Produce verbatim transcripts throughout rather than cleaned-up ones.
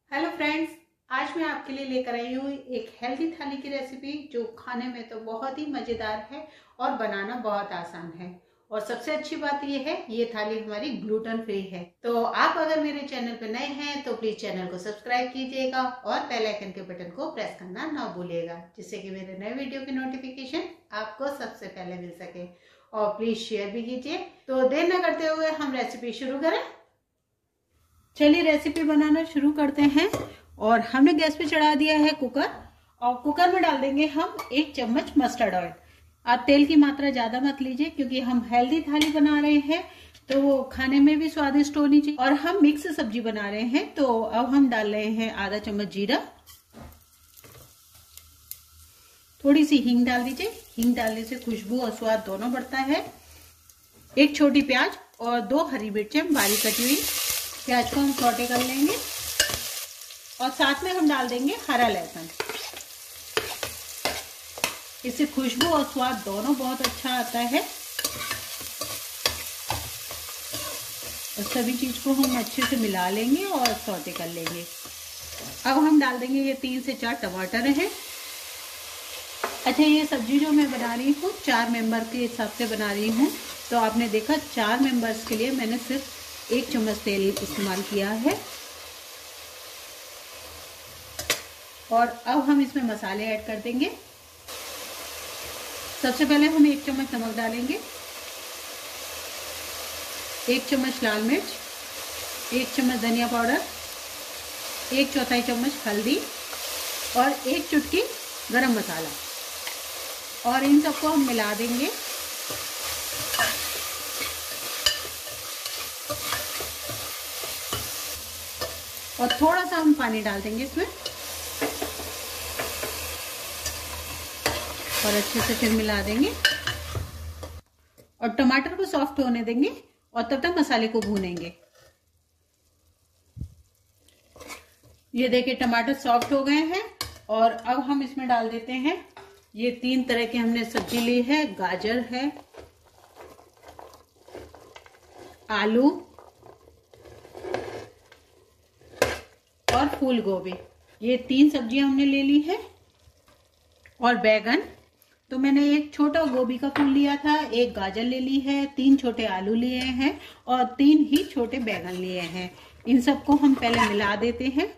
Hello friends, आज मैं आपके लिए लेकर आई हूँ एक हेल्दी थाली की रेसिपी जो खाने में तो बहुत ही मज़ेदार है और बनाना बहुत आसान है। और सबसे अच्छी बात यह है, ये थाली हमारी ग्लूटेन फ्री है। तो आप अगर मेरे चैनल पर नए हैं तो प्लीज चैनल को सब्सक्राइब कीजिएगा और बेल आइकन के बटन को प्रेस करना ना भूलिएगा, जिससे कि मेरे नए वीडियो की नोटिफिकेशन आपको सबसे पहले मिल सके। और प्लीज शेयर भी कीजिए। तो देर न करते हुए हम रेसिपी शुरू करें। चलिए रेसिपी बनाना शुरू करते हैं। और हमने गैस पे चढ़ा दिया है कुकर, और कुकर में डाल देंगे हम एक चम्मच मस्टर्ड ऑयल। आप तेल की मात्रा ज्यादा मत लीजिए, क्योंकि हम हेल्दी थाली बना रहे हैं तो वो खाने में भी स्वादिष्ट होनी चाहिए। और हम मिक्स सब्जी बना रहे हैं, तो अब हम डाल रहे हैं आधा चम्मच जीरा, थोड़ी सी हींग डाल दीजिए। हींग डालने से खुशबू और स्वाद दोनों बढ़ता है। एक छोटी प्याज और दो हरी मिर्चें बारीक कटी हुई। प्याज को हम सौटे कर लेंगे और साथ में हम डाल देंगे हरा लहसुन। इससे खुशबू और स्वाद दोनों बहुत अच्छा आता है। और सभी चीज को हम अच्छे से मिला लेंगे और सौटे कर लेंगे। अब हम डाल देंगे ये तीन से चार टमाटर हैं। अच्छा, ये सब्जी जो मैं बना रही हूँ चार मेंबर के हिसाब से बना रही हूँ, तो आपने देखा चार मेंबर्स के लिए मैंने सिर्फ एक चम्मच तेल इस्तेमाल किया है। और अब हम इसमें मसाले ऐड कर देंगे। सबसे पहले हम एक चम्मच नमक डालेंगे, एक चम्मच लाल मिर्च, एक चम्मच धनिया पाउडर, एक चौथाई चम्मच हल्दी और एक चुटकी गरम मसाला। और इन सबको हम मिला देंगे। और थोड़ा सा हम पानी डाल देंगे इसमें और अच्छे से फिर मिला देंगे। और टमाटर को सॉफ्ट होने देंगे और तब तक मसाले को भूनेंगे। ये देखिए टमाटर सॉफ्ट हो गए हैं। और अब हम इसमें डाल देते हैं, ये तीन तरह की हमने सब्जी ली है। गाजर है, आलू और फूल गोभी, ये तीन सब्जियां हमने ले ली है। और बैगन, तो मैंने एक छोटा गोभी का फूल लिया था, एक गाजर ले ली है, तीन छोटे आलू लिए हैं और तीन ही छोटे बैगन लिए हैं। इन सबको हम पहले मिला देते हैं।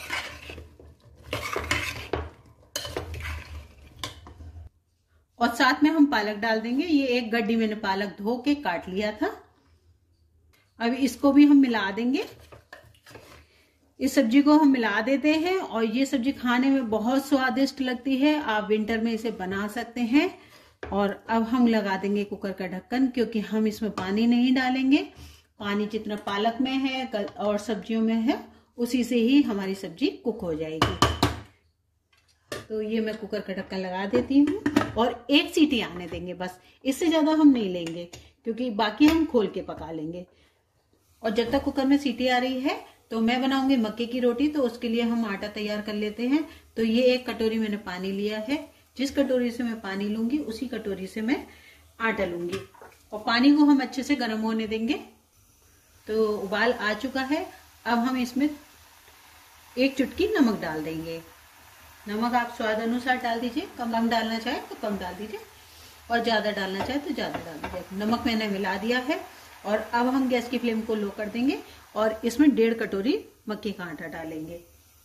और साथ में हम पालक डाल देंगे। ये एक गड्डी मैंने पालक धो के काट लिया था। अब इसको भी हम मिला देंगे। इस सब्जी को हम मिला देते हैं। और ये सब्जी खाने में बहुत स्वादिष्ट लगती है। आप विंटर में इसे बना सकते हैं। और अब हम लगा देंगे कुकर का ढक्कन, क्योंकि हम इसमें पानी नहीं डालेंगे। पानी जितना पालक में है और सब्जियों में है, उसी से ही हमारी सब्जी कुक हो जाएगी। तो ये मैं कुकर का ढक्कन लगा देती हूँ और एक सीटी आने देंगे बस। इससे ज्यादा हम नहीं लेंगे, क्योंकि बाकी हम खोल के पका लेंगे। और जब तक कुकर में सीटी आ रही है तो मैं बनाऊंगी मक्के की रोटी। तो उसके लिए हम आटा तैयार कर लेते हैं। तो ये एक कटोरी मैंने पानी लिया है। जिस कटोरी से मैं पानी लूंगी उसी कटोरी से मैं आटा लूंगी। और पानी को हम अच्छे से गर्म होने देंगे। तो उबाल आ चुका है। अब हम इसमें एक चुटकी नमक डाल देंगे। नमक आप स्वाद अनुसार डाल दीजिए। कम डालना चाहे तो कम डाल दीजिए और ज्यादा डालना चाहे तो ज्यादा डाल दीजिए। नमक मैंने मिला दिया है। और अब हम गैस की फ्लेम को लो कर देंगे और इसमें डेढ़ कटोरी मक्के का आटा डालेंगे।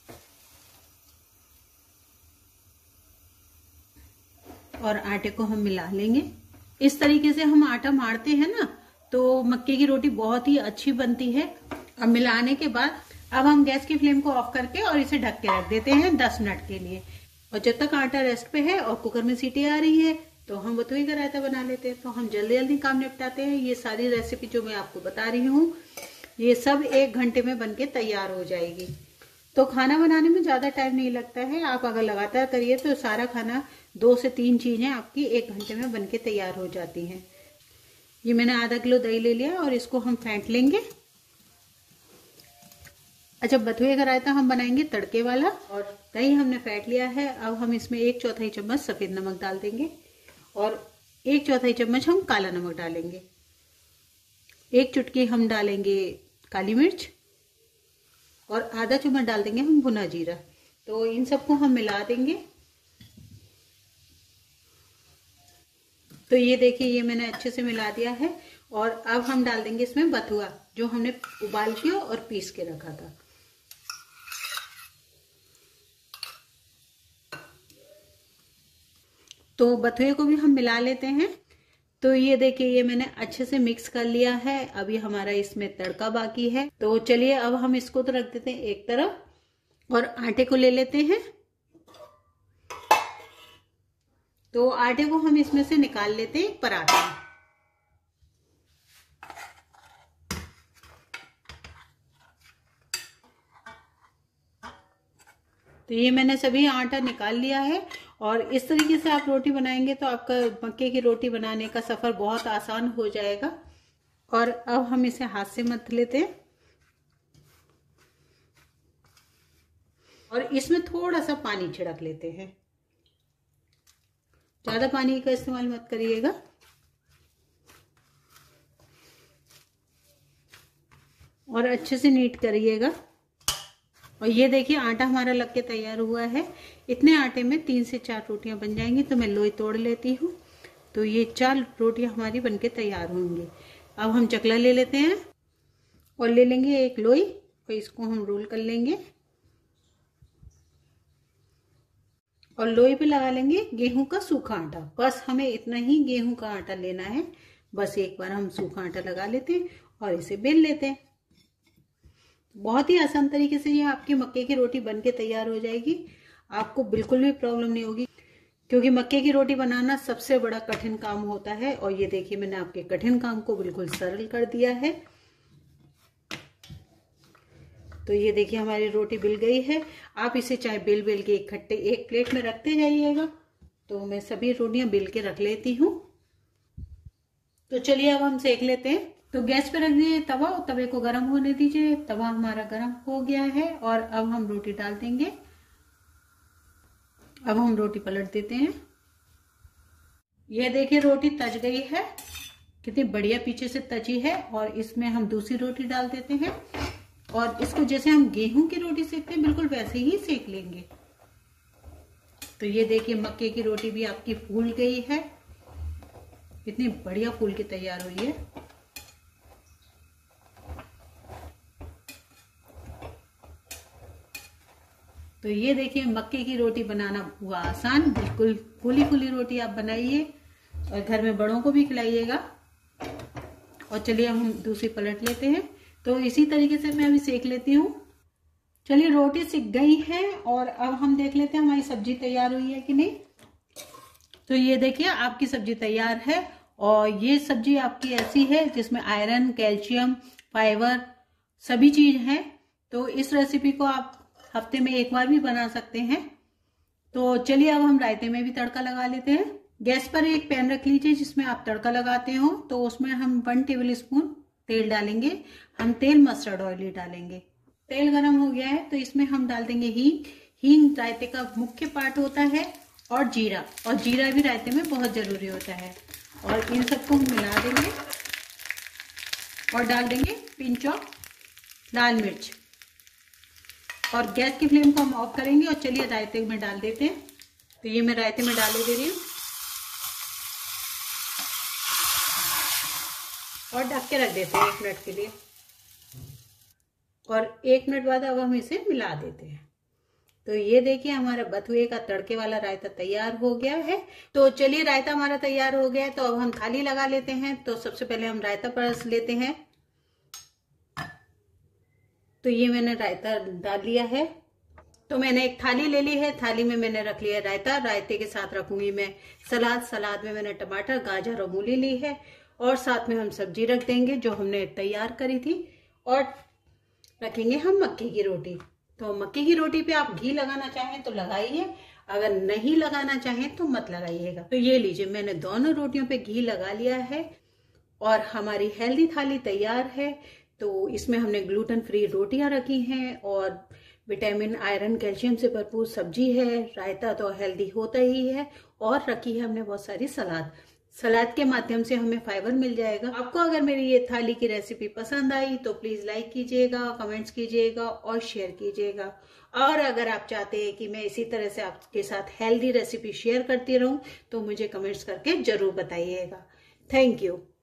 और आटे को हम मिला लेंगे। इस तरीके से हम आटा मारते हैं ना, तो मक्के की रोटी बहुत ही अच्छी बनती है। अब मिलाने के बाद अब हम गैस की फ्लेम को ऑफ करके और इसे ढक के रख देते हैं दस मिनट के लिए। और जब तक आटा रेस्ट पे है और कुकर में सीटी आ रही है, तो हम बथुए का रायता बना लेते हैं। तो हम जल्दी जल्दी काम निपटाते हैं। ये सारी रेसिपी जो मैं आपको बता रही हूँ, ये सब एक घंटे में बनके तैयार हो जाएगी। तो खाना बनाने में ज्यादा टाइम नहीं लगता है। आप अगर लगातार करिए तो सारा खाना, दो से तीन चीजें आपकी एक घंटे में बनके तैयार हो जाती हैं। ये मैंने आधा किलो दही ले लिया और इसको हम फेंट लेंगे। अच्छा, बथुए का रायता हम बनाएंगे तड़के वाला। और दही हमने फेंट लिया है। अब हम इसमें एक चौथाई चम्मच सफेद नमक डाल देंगे और एक चौथाई चम्मच हम काला नमक डालेंगे। एक चुटकी हम डालेंगे काली मिर्च और आधा चम्मच डाल देंगे हम भुना जीरा। तो इन सबको हम मिला देंगे। तो ये देखिए ये मैंने अच्छे से मिला दिया है। और अब हम डाल देंगे इसमें बथुआ जो हमने उबाल के और पीस के रखा था। तो बथुए को भी हम मिला लेते हैं। तो ये देखिए ये मैंने अच्छे से मिक्स कर लिया है। अभी हमारा इसमें तड़का बाकी है। तो चलिए अब हम इसको तो रख देते हैं एक तरफ और आटे को ले लेते हैं। तो आटे को हम इसमें से निकाल लेते हैं एक पराठे में। तो ये मैंने सभी आटा निकाल लिया है। और इस तरीके से आप रोटी बनाएंगे तो आपका मक्के की रोटी बनाने का सफर बहुत आसान हो जाएगा। और अब हम इसे हाथ से मथ लेते हैं और इसमें थोड़ा सा पानी छिड़क लेते हैं। ज्यादा पानी का इस्तेमाल मत करिएगा। और अच्छे से नीट करिएगा। और ये देखिए आटा हमारा लग के तैयार हुआ है। इतने आटे में तीन से चार रोटियां बन जाएंगी। तो मैं लोई तोड़ लेती हूँ। तो ये चार रोटियां हमारी बनके तैयार होंगी। अब हम चकला ले लेते हैं और ले लेंगे एक लोई और इसको हम रोल कर लेंगे और लोई पे लगा लेंगे गेहूं का सूखा आटा। बस हमें इतना ही गेहूं का आटा लेना है। बस एक बार हम सूखा आटा लगा लेते हैं और इसे बेल लेते हैं। बहुत ही आसान तरीके से ये आपकी मक्के की रोटी बनके तैयार हो जाएगी। आपको बिल्कुल भी प्रॉब्लम नहीं होगी क्योंकि मक्के की रोटी बनाना सबसे बड़ा कठिन काम होता है। और ये देखिए मैंने आपके कठिन काम को बिल्कुल सरल कर दिया है। तो ये देखिए हमारी रोटी बिल गई है। आप इसे चाहे बेल बेल के इकट्ठे एक प्लेट में रखते जाइएगा। तो मैं सभी रोटियां बेल के रख लेती हूँ। तो चलिए अब हम सेक लेते हैं। तो गैस पे रख दिए तवा और तवे को गर्म होने दीजिए। तवा हमारा गर्म हो गया है और अब हम रोटी डाल देंगे। अब हम रोटी पलट देते हैं। ये देखिए रोटी तज गई है। कितनी बढ़िया पीछे से तजी है। और इसमें हम दूसरी रोटी डाल देते हैं और इसको जैसे हम गेहूं की रोटी सेकते हैं बिल्कुल वैसे ही सेक लेंगे। तो ये देखिए मक्के की रोटी भी आपकी फूल गई है। कितनी बढ़िया फूल के तैयार हुई है। तो ये देखिए मक्के की रोटी बनाना हुआ आसान। बिल्कुल फूली फूली रोटी आप बनाइए और घर में बड़ों को भी खिलाइएगा। और चलिए अब हम दूसरी पलट लेते हैं। तो इसी तरीके से मैं अभी सेक लेती हूँ। चलिए रोटी सिक गई है और अब हम देख लेते हैं हमारी सब्जी तैयार हुई है कि नहीं। तो ये देखिए आपकी सब्जी तैयार है। और ये सब्जी आपकी ऐसी है जिसमें आयरन, कैल्शियम, फाइबर सभी चीज है। तो इस रेसिपी को आप हफ्ते में एक बार भी बना सकते हैं। तो चलिए अब हम रायते में भी तड़का लगा लेते हैं। गैस पर एक पैन रख लीजिए जिसमें आप तड़का लगाते हो। तो उसमें हम वन टेबल स्पून तेल डालेंगे। हम तेल मस्टर्ड ऑयल ही डालेंगे। तेल गरम हो गया है तो इसमें हम डाल देंगे हींग। हींग रायते का मुख्य पार्ट होता है। और जीरा, और जीरा भी रायते में बहुत जरूरी होता है। और इन सबको हम मिला देंगे और डाल देंगे पिंच ऑफ लाल मिर्च। और गैस की फ्लेम को हम ऑफ करेंगे और चलिए रायते में डाल देते हैं। तो ये मैं रायते में डाले दे रही हूँ और ढक के रख देते हैं एक मिनट के लिए। और एक मिनट बाद अब हम इसे मिला देते हैं। तो ये देखिए हमारा बथुए का तड़के वाला रायता तैयार हो गया है। तो चलिए रायता हमारा तैयार हो गया है। तो अब हम थाली लगा लेते हैं। तो सबसे पहले हम रायता परस लेते हैं। तो ये मैंने रायता डाल लिया है। तो मैंने एक थाली ले ली है। थाली में मैंने रख लिया रायता। रायते के साथ रखूंगी मैं सलाद। सलाद में मैंने टमाटर, गाजर और मूली ली है। और साथ में हम सब्जी रख देंगे जो हमने तैयार करी थी। और रखेंगे हम मक्के की रोटी। तो मक्के की रोटी पे आप घी लगाना चाहें तो लगाइए, अगर नहीं लगाना चाहें तो मत लगाइएगा। तो ये लीजिए मैंने दोनों रोटियों पे घी लगा लिया है और हमारी हेल्दी थाली तैयार है। तो इसमें हमने ग्लूटेन फ्री रोटियां रखी हैं और विटामिन, आयरन, कैल्शियम से भरपूर सब्जी है। रायता तो हेल्दी होता ही है और रखी है हमने बहुत सारी सलाद। सलाद के माध्यम से हमें फाइबर मिल जाएगा। आपको अगर मेरी ये थाली की रेसिपी पसंद आई तो प्लीज लाइक कीजिएगा, कमेंट्स कीजिएगा और शेयर कीजिएगा। और अगर आप चाहते हैं कि मैं इसी तरह से आपके साथ हेल्दी रेसिपी शेयर करती रहूं तो मुझे कमेंट्स करके जरूर बताइएगा। Thank you.